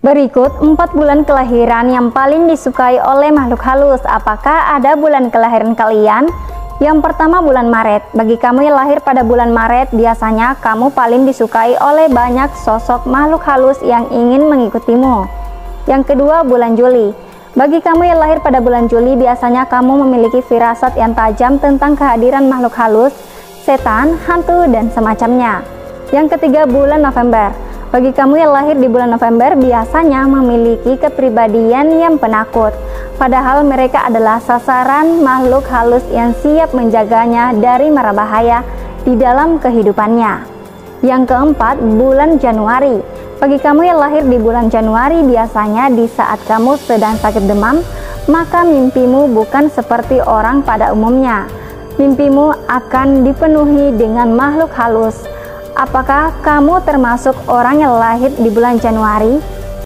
Berikut 4 bulan kelahiran yang paling disukai oleh makhluk halus. Apakah ada bulan kelahiran kalian? Yang pertama, bulan Maret. Bagi kamu yang lahir pada bulan Maret, biasanya kamu paling disukai oleh banyak sosok makhluk halus yang ingin mengikutimu. Yang kedua, bulan Juli. Bagi kamu yang lahir pada bulan Juli, biasanya kamu memiliki firasat yang tajam tentang kehadiran makhluk halus, setan, hantu, dan semacamnya. Yang ketiga, bulan November. Bagi kamu yang lahir di bulan November, biasanya memiliki kepribadian yang penakut, padahal mereka adalah sasaran makhluk halus yang siap menjaganya dari mara bahaya di dalam kehidupannya. Yang keempat, bulan Januari. Bagi kamu yang lahir di bulan Januari, biasanya di saat kamu sedang sakit demam, maka mimpimu bukan seperti orang pada umumnya. Mimpimu akan dipenuhi dengan makhluk halus. Apakah kamu termasuk orang yang lahir di bulan Januari?